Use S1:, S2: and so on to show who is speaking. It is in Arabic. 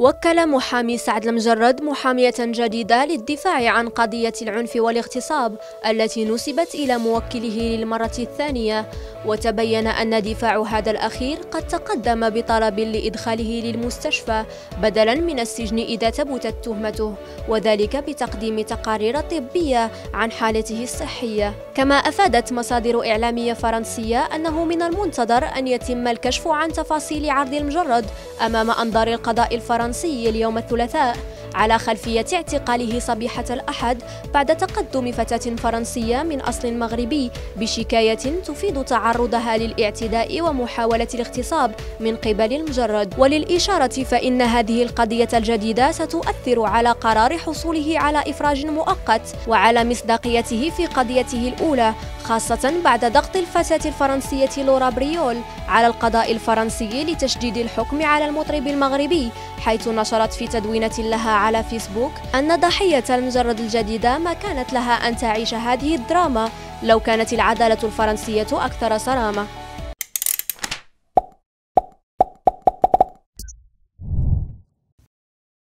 S1: وكل محامي سعد المجرد محامية جديدة للدفاع عن قضية العنف والاغتصاب التي نسبت إلى موكله للمرة الثانية، وتبين أن دفاع هذا الأخير قد تقدم بطلب لإدخاله للمستشفى بدلاً من السجن إذا ثبتت تهمته، وذلك بتقديم تقارير طبية عن حالته الصحية. كما أفادت مصادر إعلامية فرنسية أنه من المنتظر أن يتم الكشف عن تفاصيل عرض المجرد أمام أنظار القضاء الفرنسي اليوم الثلاثاء على خلفية اعتقاله صبيحة الأحد بعد تقدم فتاة فرنسية من أصل مغربي بشكاية تفيد تعرضها للاعتداء ومحاولة الاغتصاب من قبل المجرد. وللإشارة فإن هذه القضية الجديدة ستؤثر على قرار حصوله على إفراج مؤقت وعلى مصداقيته في قضيته الأولى، خاصة بعد ضغط الفتاة الفرنسية لورا بريول على القضاء الفرنسي لتشديد الحكم على المطرب المغربي، حيث نشرت في تدوينة لها على فيسبوك أن ضحية المجرد الجديدة ما كانت لها أن تعيش هذه الدراما لو كانت العدالة الفرنسية أكثر صرامة.